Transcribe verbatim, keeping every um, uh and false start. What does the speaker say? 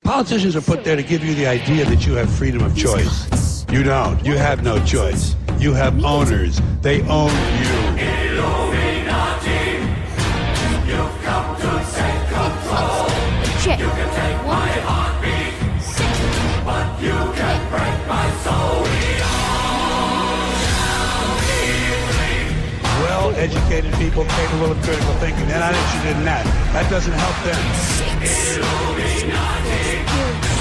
Politicians are put there to give you the idea that you have freedom of choice. You don't. You have no choice. You have owners. They own you. Illuminati, you've come to take control. Check. You can take my heartbeat, but you can break my soul. Well-educated people capable of critical thinking. They're not interested in that. That doesn't help them. Illuminati.